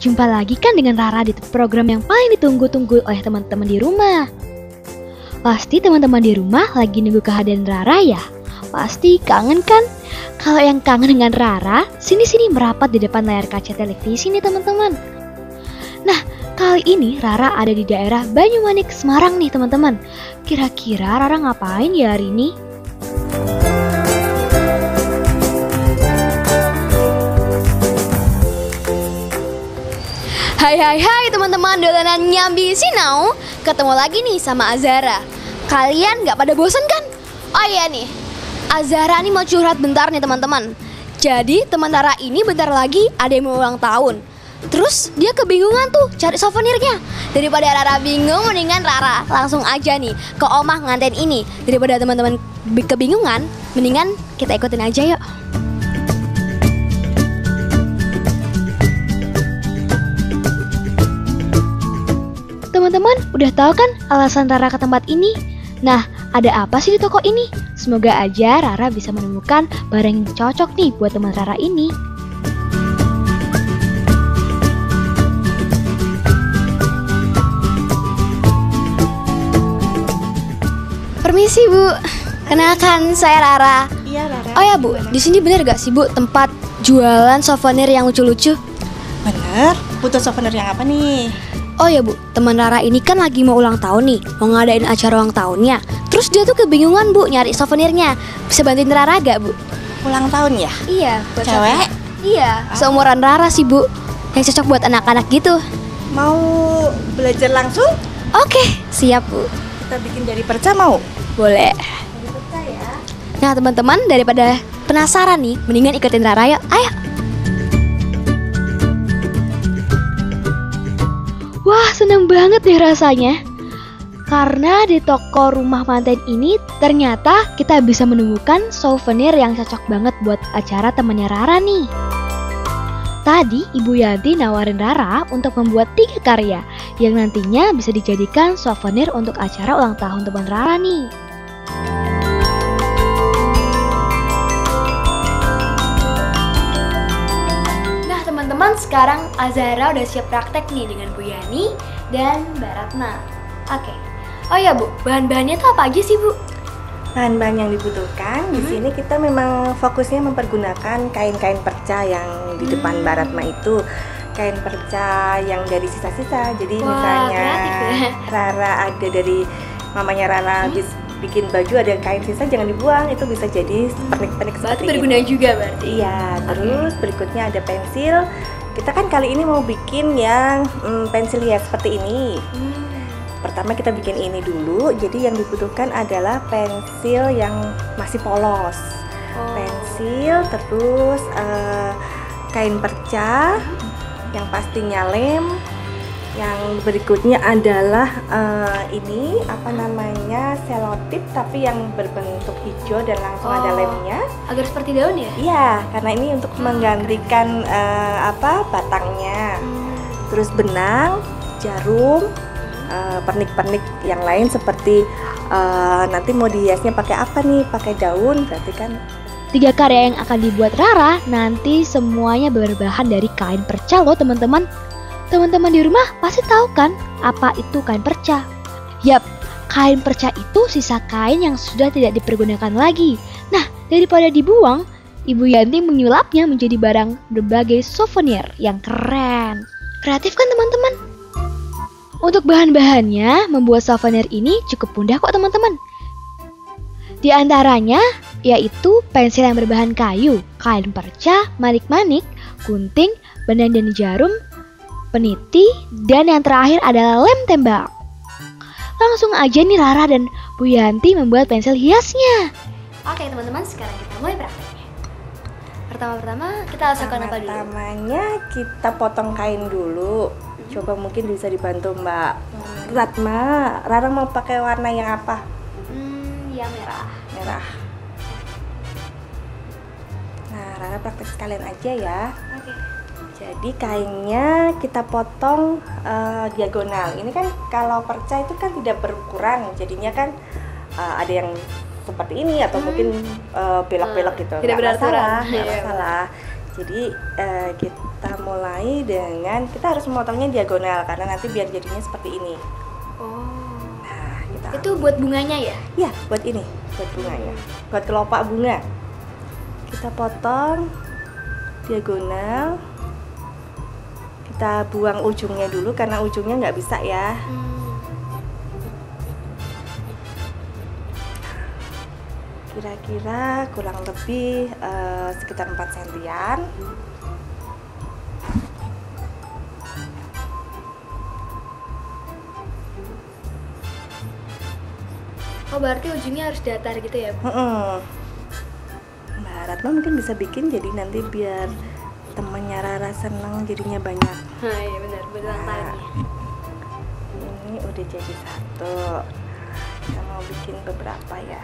Jumpa lagi kan dengan Rara di program yang paling ditunggu-tunggu oleh teman-teman di rumah. Pasti teman-teman di rumah lagi nunggu kehadiran Rara ya. Pasti kangen kan? Kalau yang kangen dengan Rara, sini-sini merapat di depan layar kaca televisi nih teman-teman. Nah, kali ini Rara ada di daerah Banyumanik, Semarang nih teman-teman. Kira-kira Rara ngapain ya hari ini? Hai teman-teman dolanan nyambi sinau. Ketemu lagi nih sama Azara. Kalian gak pada bosen kan? Oh iya nih, Azara nih mau curhat bentar nih teman-teman. Jadi teman Rara ini bentar lagi ada yang mau ulang tahun. Terus dia kebingungan tuh cari souvenirnya. Daripada Rara bingung, mendingan Rara langsung aja nih ke omah nganten ini. Daripada teman-teman kebingungan, mendingan kita ikutin aja yuk. Teman-teman udah tahu kan alasan Rara ke tempat ini? Nah, ada apa sih di toko ini? Semoga aja Rara bisa menemukan barang yang cocok nih buat teman Rara ini. Permisi Bu, kenalkan saya Rara. Iya Rara. Oh ya Bu, di sini bener gak sih Bu tempat jualan souvenir yang lucu-lucu? Bener, butuh souvenir yang apa nih? Oh ya Bu, teman Rara ini kan lagi mau ulang tahun nih, mau ngadain acara ulang tahunnya. Terus dia tuh kebingungan Bu nyari souvenirnya. Bisa bantuin Rara gak Bu? Ulang tahun ya? Iya, buat cewek? Iya, seumuran Rara sih Bu, yang cocok buat anak-anak gitu. Mau belajar langsung? Oke, siap Bu. Kita bikin jari perca mau? Boleh. Jari perca ya. Nah teman-teman, daripada penasaran nih, mendingan ikutin Rara yuk. Ayo. Wah, seneng banget deh rasanya. Karena di toko rumah manten ini ternyata kita bisa menemukan souvenir yang cocok banget buat acara temannya Rara nih. Tadi Ibu Yanti nawarin Rara untuk membuat 3 karya yang nantinya bisa dijadikan souvenir untuk acara ulang tahun teman Rara nih. Teman-teman, sekarang Azara udah siap praktek nih dengan Bu Yani dan Mbak Ratna. Oke. Oh ya Bu, bahan-bahannya tuh apa aja sih Bu? Bahan-bahan yang dibutuhkan di sini kita memang fokusnya mempergunakan kain-kain perca yang di depan Mbak Ratna itu. Kain perca yang dari sisa-sisa. Jadi Wah, misalnya kreatif ya. Rara ada dari mamanya Rara habis bikin baju ada kain sisa, jangan dibuang, itu bisa jadi pernik-pernik Berarti seperti berguna ini. juga berarti. Iya, terus berikutnya ada pensil. Kita kan kali ini mau bikin yang pensil hias seperti ini. Pertama kita bikin ini dulu. Jadi yang dibutuhkan adalah pensil yang masih polos. Pensil, terus kain perca yang pastinya lem. Yang berikutnya adalah ini apa namanya, selotip tapi yang berbentuk hijau dan langsung ada lemnya. Agar seperti daun ya? Iya, karena ini untuk menggantikan batangnya. Terus benang, jarum, pernik-pernik yang lain seperti nanti mau dihiasnya pakai apa nih? Pakai daun, berarti kan 3 karya yang akan dibuat Rara nanti semuanya berbahan dari kain perca loh teman-teman. Teman-teman di rumah pasti tahu kan apa itu kain perca? Yap, kain perca itu sisa kain yang sudah tidak dipergunakan lagi. Nah, daripada dibuang, Ibu Yanti menyulapnya menjadi barang berbagai souvenir yang keren. Kreatif kan teman-teman? Untuk bahan-bahannya, membuat souvenir ini cukup mudah kok teman-teman. Di antaranya yaitu pensil yang berbahan kayu, kain perca, manik-manik, gunting, benang dan jarum, peniti, dan yang terakhir adalah lem tembak. Langsung aja nih Rara dan Bu Yanti membuat pensil hiasnya. Oke teman-teman, sekarang kita mulai prakteknya. Pertama-tama kita harus lakukan apa dulu? pertamanya kita potong kain dulu. Coba mungkin bisa dibantu Mbak Ratna. Rara mau pakai warna yang apa? Ya merah. Merah. Nah, Rara praktek sekalian aja ya. Oke. Jadi kainnya kita potong diagonal. Ini kan kalau perca itu kan tidak berukuran, jadinya kan ada yang seperti ini atau mungkin belok-belok gitu. Tidak Nggak beraturan. masalah, nggak masalah. Jadi kita kita mulai dengan, kita harus memotongnya diagonal karena nanti biar jadinya seperti ini. Oh. Nah, kita Itu buat bunganya ya? ya, buat ini, buat bunganya, buat kelopak bunga. Kita potong diagonal. Kita buang ujungnya dulu karena ujungnya nggak bisa ya. Kira-kira kurang lebih sekitar 4 sentian. Oh, berarti ujungnya harus datar gitu ya? Mbak Ratma mungkin bisa bikin jadi nanti biar temennya Rara seneng jadinya banyak. Nah, iya benar, buat ulang tahunnya. Ini udah jadi satu. Kita mau bikin beberapa ya.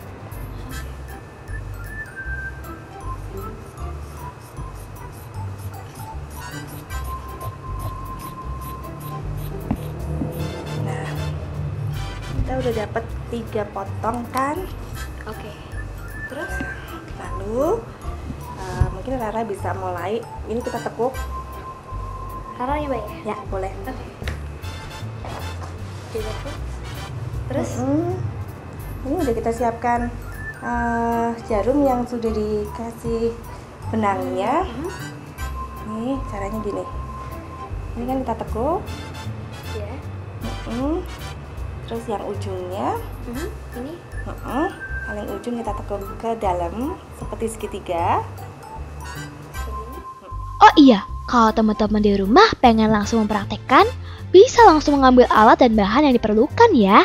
Nah, kita udah dapat 3 potong kan? Oke. Terus? Lalu mungkin Rara bisa mulai. Ini kita tekuk. Rara ya, Mbak ya? Ya, boleh. Oke. Ditekuk. Terus? Ini udah kita siapkan jarum yang sudah dikasih benangnya. Nih caranya gini. Ini kan kita tekuk. Ya. Terus yang ujungnya, Ini? paling ujung kita tekuk ke dalam seperti segitiga. Seperti ini. Oh iya, kalau teman-teman di rumah pengen langsung mempraktekkan, bisa langsung mengambil alat dan bahan yang diperlukan ya.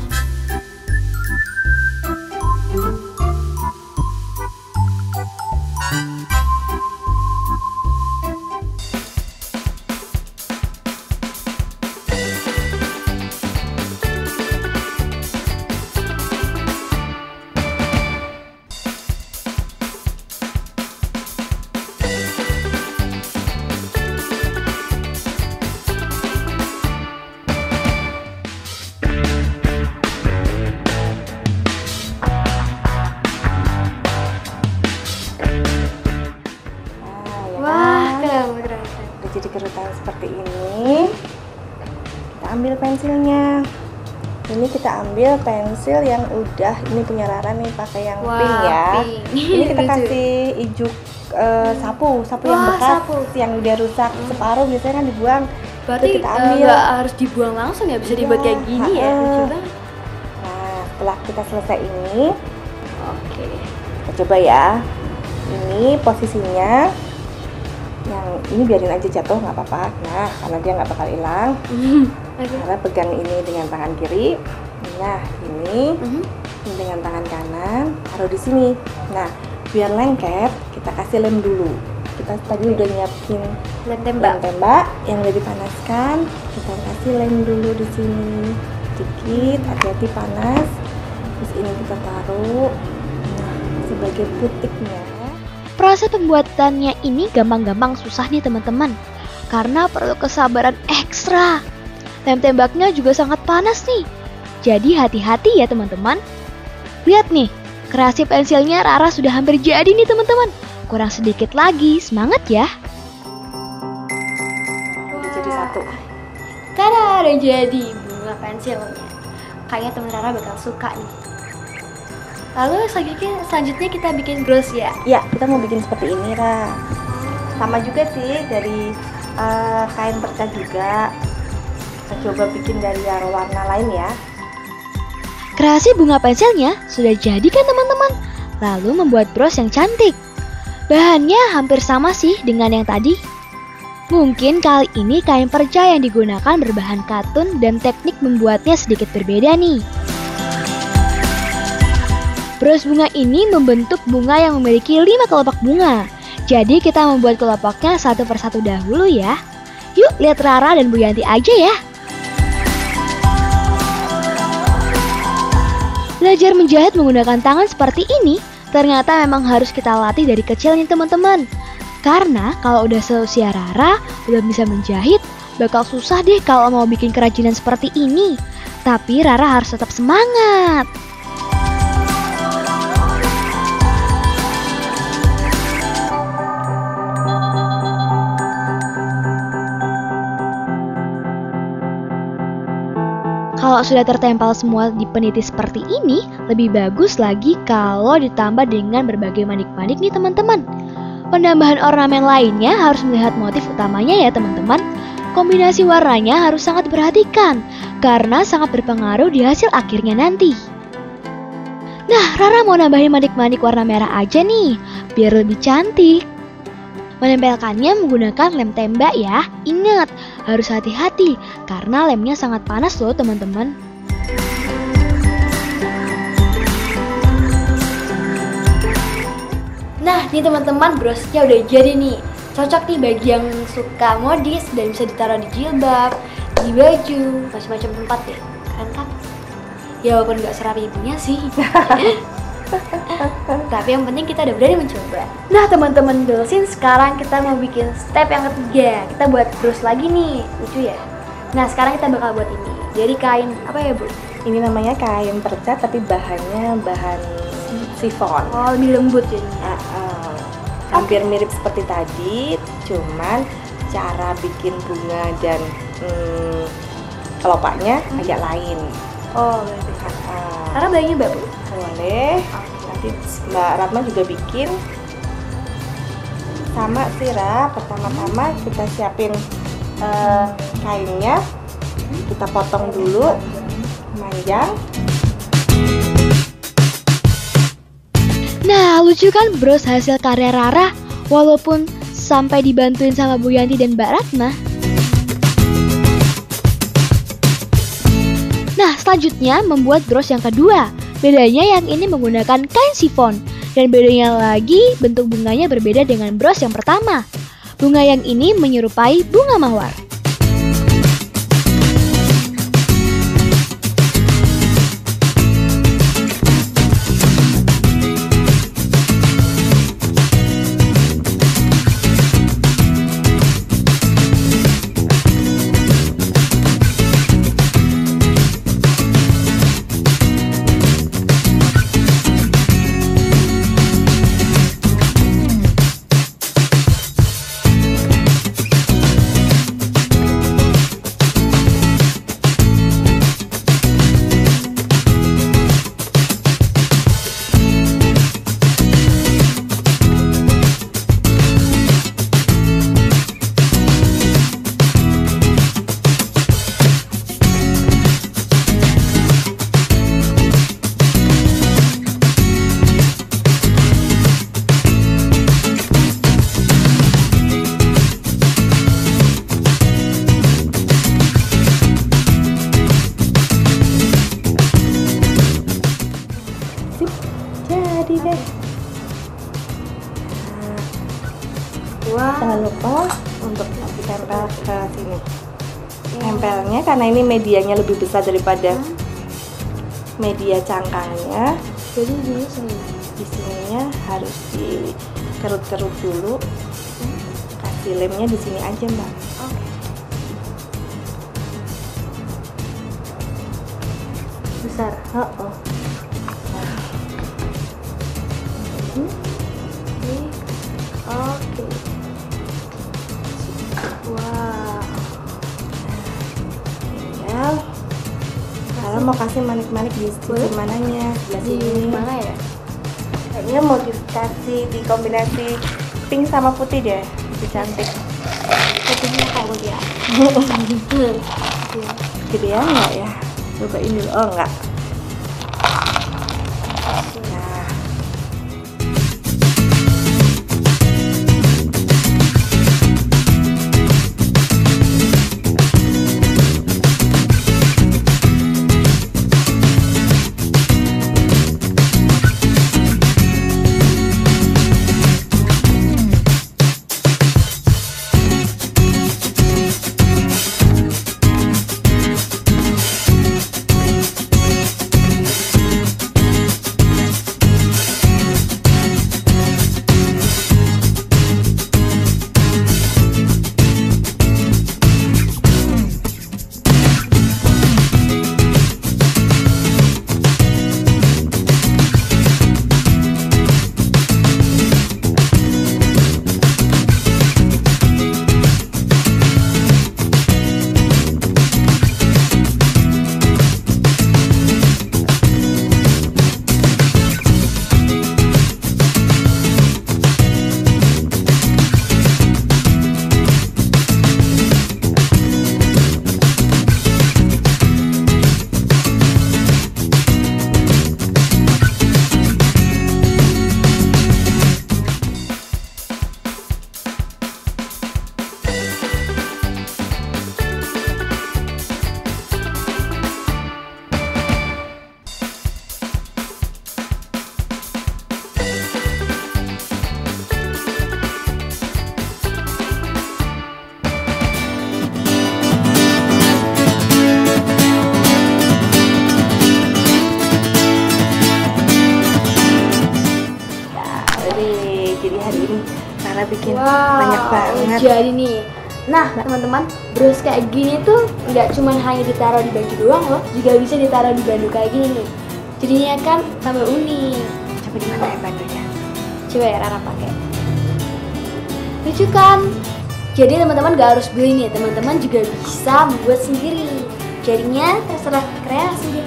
Jadi kerutan seperti ini. Kita ambil pensilnya. Ini kita ambil pensil yang udah, ini punya Rara nih, pakai yang pink ya. Pink. Ini kita Lucu. kasih ijuk sapu yang bekas, yang udah rusak separuh biasanya kan dibuang. Berarti Itu kita ambil. nggak harus dibuang langsung ya, bisa dibuat kayak gini ya. Lucu banget. Nah, setelah kita selesai ini, Oke. kita coba ya. Ini posisinya. Yang ini biarin aja jatuh nggak apa-apa, nah karena dia nggak bakal hilang. Cara pegang ini dengan tangan kiri, nah ini dengan tangan kanan taruh di sini. Nah biar lengket kita kasih lem dulu. Kita tadi udah nyiapin Lem lem tembak yang udah dipanaskan. Kita kasih lem dulu di sini sedikit, hati-hati panas. Terus ini kita taruh, nah sebagai putiknya. Proses pembuatannya ini gampang-gampang susah nih teman-teman, karena perlu kesabaran ekstra. Lem tembaknya juga sangat panas nih, jadi hati-hati ya teman-teman. Lihat nih, kreasi pensilnya Rara sudah hampir jadi nih teman-teman. Kurang sedikit lagi, semangat ya. Udah jadi satu. Tada, udah jadi bunga pensilnya. Kayaknya temen Rara bakal suka nih. Lalu selanjutnya kita bikin bros ya. Ya, kita mau bikin seperti ini, Ra. Sama juga sih dari kain perca juga. Kita coba bikin dari yang warna lain ya. Kreasi bunga pensilnya sudah jadi kan teman-teman. Lalu membuat bros yang cantik. Bahannya hampir sama sih dengan yang tadi. Mungkin kali ini kain perca yang digunakan berbahan katun dan teknik membuatnya sedikit berbeda nih. Bros bunga ini membentuk bunga yang memiliki 5 kelopak bunga. Jadi kita membuat kelopaknya satu persatu dahulu ya. Yuk lihat Rara dan Bu Yanti aja ya. Belajar menjahit menggunakan tangan seperti ini ternyata memang harus kita latih dari kecil nih teman-teman. Karena kalau udah seusia Rara belum bisa menjahit, bakal susah deh kalau mau bikin kerajinan seperti ini. Tapi Rara harus tetap semangat. Kalau sudah tertempel semua di peniti seperti ini, lebih bagus lagi kalau ditambah dengan berbagai manik-manik nih teman-teman. Penambahan ornamen lainnya harus melihat motif utamanya ya teman-teman. Kombinasi warnanya harus sangat diperhatikan karena sangat berpengaruh di hasil akhirnya nanti. Nah, Rara mau nambahin manik-manik warna merah aja nih, biar lebih cantik. Menempelkannya menggunakan lem tembak ya. Ingat, harus hati-hati karena lemnya sangat panas loh teman-teman. Nah, nih teman-teman, brosnya udah jadi nih. Cocok nih bagi yang suka modis dan bisa ditaruh di jilbab, di baju, macam-macam tempat deh. Keren kan? Ya walaupun nggak serapi ibunya sih. Tapi yang penting kita udah berani mencoba. Nah teman-teman Dolsin, sekarang kita mau bikin step yang ketiga. Kita buat bros lagi nih, lucu ya. Nah sekarang kita bakal buat ini. Jadi kain apa ya Bu? Ini namanya kain perca tapi bahannya bahan sifon. Oh lebih lembut jadi. Hampir mirip seperti tadi, cuman cara bikin bunga dan kelopaknya agak lain. Oh berarti. Karena bayinya Mbak Bu? Boleh. Nanti Mbak Ratma juga bikin. Sama sirap. Pertama-tama kita siapin kainnya. Kita potong dulu panjang. Nah, lucu kan bros hasil karya Rara? Walaupun sampai dibantuin sama Bu Yanti dan Mbak Ratna. Nah, selanjutnya membuat bros yang kedua. Bedanya yang ini menggunakan kain sifon. Dan bedanya lagi bentuk bunganya berbeda dengan bros yang pertama. Bunga yang ini menyerupai bunga mawar. Jadi deh. Wah. Jangan lupa untuk ditempel ke sini. Tempelnya karena ini medianya lebih besar daripada media cangkangnya. Jadi di sini. Di sininya harus dikerut-kerut dulu. Kasih lemnya di sini aja, Mbak. Oke. Besar. Oh. Oke. Wow. Tinggal kalau mau kasih manik-manik di sisi mananya? Sebelah Di sini. mana ya? Kayaknya mau dikasih di kombinasi pink sama putih deh, lebih cantik. Putihnya kalau dia. Gedean nggak ya? Cobain dulu. Oh enggak. Nah. banget. Jadi nih, nah teman-teman, bros kayak gini tuh nggak cuma hanya ditaruh di baju doang loh, juga bisa ditaruh di bando kayak gini nih. Jadinya kan tambah unik. Coba di mana ya bandonya? Coba ya Rara pakai. Lucu kan? Jadi teman-teman gak harus beli nih, teman-teman juga bisa membuat sendiri. Jadinya terserah kreasi deh.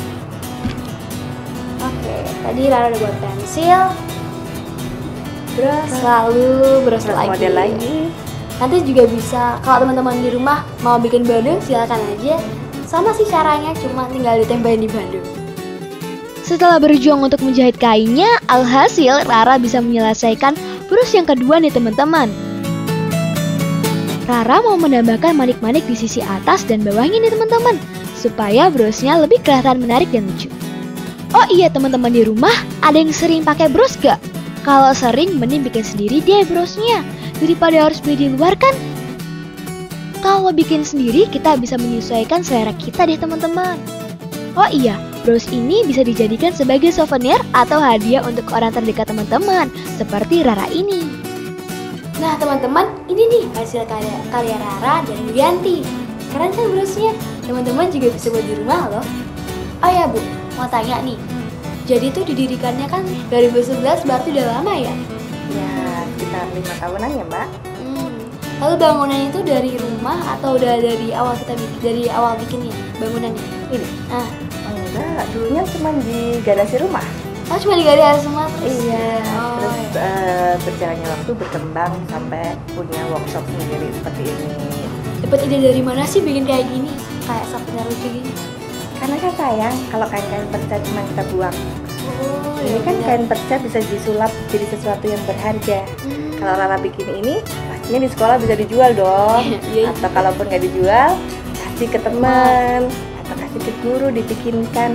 Oke, tadi Rara udah buat pensil, bros, lalu bros Terus lagi. model lagi. Nanti juga bisa, kalau teman-teman di rumah mau bikin bando, silakan aja. Sama sih caranya, cuma tinggal ditempelin di bando. Setelah berjuang untuk menjahit kainnya, alhasil Rara bisa menyelesaikan bros yang kedua nih teman-teman. Rara mau menambahkan manik-manik di sisi atas dan bawahnya nih teman-teman, supaya brosnya lebih kelihatan menarik dan lucu. Oh iya teman-teman di rumah, ada yang sering pakai bros gak? Kalau sering, mending bikin sendiri deh brosnya, daripada harus beli di luar kan? Kalau bikin sendiri, kita bisa menyesuaikan selera kita deh teman-teman. Oh iya, bros ini bisa dijadikan sebagai souvenir atau hadiah untuk orang terdekat teman-teman, seperti Rara ini. Nah teman-teman, ini nih hasil karya Rara dan Wianti. Keren kan brosnya? Teman-teman juga bisa buat di rumah loh. Oh ya Bu, mau tanya nih. Jadi tuh didirikannya kan 2011, berarti udah lama ya? Ya, sekitar 5 tahunan ya Mbak. Lalu bangunannya itu dari rumah atau udah dari awal dari awal bikinnya bangunannya? Ini? Ah, Enggak, dulunya cuma di garasi rumah. oh cuma digali semua terus? Iya, Oh, terus iya. berjalannya waktu berkembang sampai punya workshop sendiri seperti ini. Dapat ide dari mana sih bikin kayak gini? Kayak souvenir lucu gini? Karena kan sayang kalau kain-kain perca cuma kita buang. Oh, Ini kan kain perca bisa disulap jadi sesuatu yang berharga. Kalau Rara bikin ini, pastinya di sekolah bisa dijual dong. Iya. Atau kalaupun nggak dijual, kasih ke teman atau kasih ke guru dibikinkan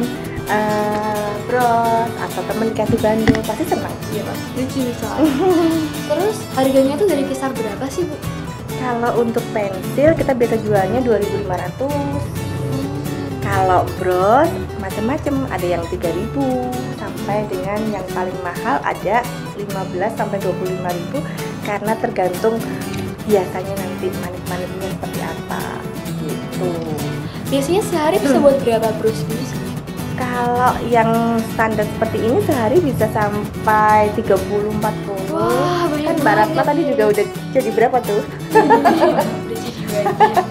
bros atau temen dikasih bando, pasti senang. Iya Mas, lucu soalnya. Terus harganya tuh dari kisar berapa sih Bu? Kalau untuk pensil kita biasa jualnya 2.500. Kalau bros macam-macam, ada yang 3.000 sampai dengan yang paling mahal ada 15 sampai 25.000 karena tergantung biasanya nanti manik-maniknya seperti apa gitu. Biasanya sehari bisa buat berapa bros gitu sih? Kalau yang standar seperti ini sehari bisa sampai 30-40. Wah, banyak Kan Mbak Ratna banget tadi ya. juga udah jadi berapa tuh? Udah jadi banyak.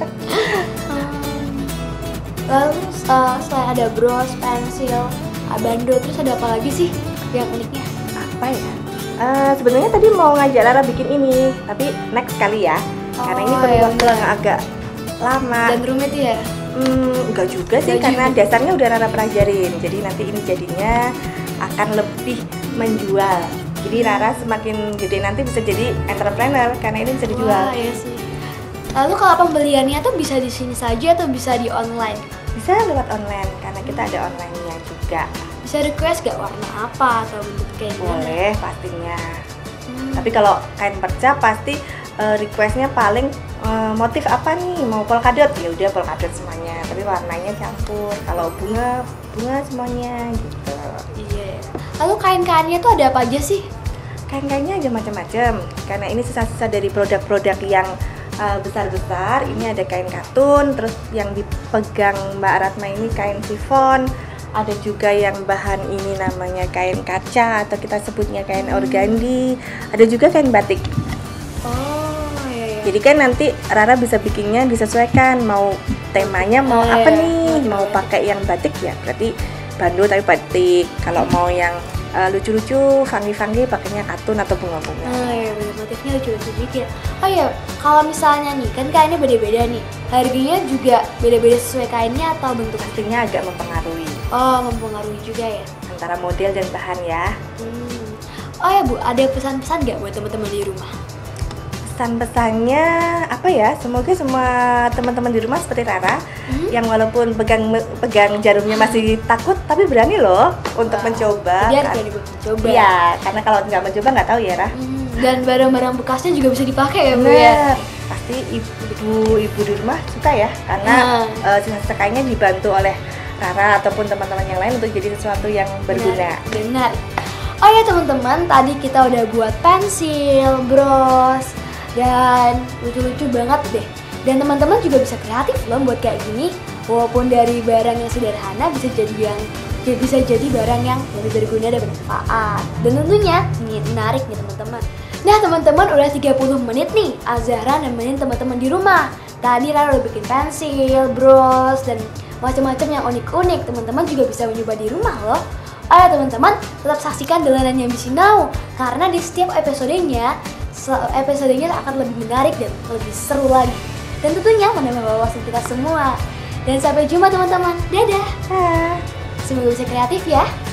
Lalu selain ada bros, pensil, bando, terus ada apa lagi sih yang uniknya? Apa ya? Sebenarnya tadi mau ngajak Lara bikin ini, tapi next kali ya. Karena ini Oh, perlu ya waktu yang agak lama. Dan rumit ya? Enggak juga sih, Enggak karena juga. dasarnya udah Rara pelajarin. Jadi nanti ini jadinya akan lebih menjual. Jadi Rara semakin gede nanti bisa jadi entrepreneur karena ini bisa dijual. Wah, iya sih. Lalu kalau pembeliannya tuh bisa di sini saja atau bisa di online? Bisa lewat online karena kita ada online-nya juga. Bisa request gak warna apa atau bentuk kayak gimana? Boleh pastinya. Tapi kalau kain perca pasti requestnya paling motif apa nih, mau polkadot ya udah polkadot semuanya, tapi warnanya campur. Kalau bunga semuanya gitu. Iya. Lalu kain-kainnya tuh ada apa aja sih? Kain-kainnya ada macam-macam karena ini sisa-sisa dari produk-produk yang besar-besar. Ini ada kain katun, terus yang dipegang Mbak Ratna ini kain chiffon. Ada juga yang bahan ini namanya kain kaca atau kita sebutnya kain organdi. Ada juga kain batik. Oh, iya. Jadi kan nanti Rara bisa bikinnya disesuaikan, mau temanya mau apa nih, mau pakai yang batik ya berarti bando tapi batik. Kalau mau yang lucu-lucu, funky-funky pakainya katun atau bunga-bunga. Iya, bener, motifnya lucu-lucu dikit. Oh iya, kalau misalnya nih, kan kainnya beda-beda nih. Harganya juga beda-beda sesuai kainnya atau bentuk? Pastinya agak mempengaruhi Oh, mempengaruhi juga ya. antara model dan bahan ya. Oh ya Bu, ada pesan-pesan nggak buat teman-teman di rumah? Pesan-pesannya apa ya? Semoga semua teman-teman di rumah seperti Rara yang walaupun pegang jarumnya masih takut tapi berani loh untuk mencoba. Biar berani buat mencoba. Iya, karena kalau nggak mencoba nggak tahu ya, Ra. Dan barang-barang bekasnya juga bisa dipakai ya Bu ya. Bener. Pasti ibu-ibu di rumah suka ya, karena sisa-sisa kainnya dibantu oleh Rara ataupun teman-teman yang lain untuk jadi sesuatu yang berguna. Benar. Oh ya teman-teman, tadi kita udah buat pensil, bros, dan lucu-lucu banget deh. Dan teman-teman juga bisa kreatif loh buat kayak gini. Walaupun dari barang yang sederhana bisa jadi barang yang lebih berguna dan bermanfaat. Dan tentunya menarik nih teman-teman. Nah teman-teman, udah 30 menit nih Azahra nemenin teman-teman di rumah. Tadi Rara udah bikin pensil, bros, dan macam-macam yang unik-unik. Teman-teman juga bisa mencoba di rumah loh. Ayo teman-teman, tetap saksikan Dolanan Nyambi Sinau, karena di setiap episodenya akan lebih menarik dan lebih seru lagi. Dan tentunya menambah wawasan kita semua. Dan sampai jumpa teman-teman. Dadah. Semoga bisa kreatif ya.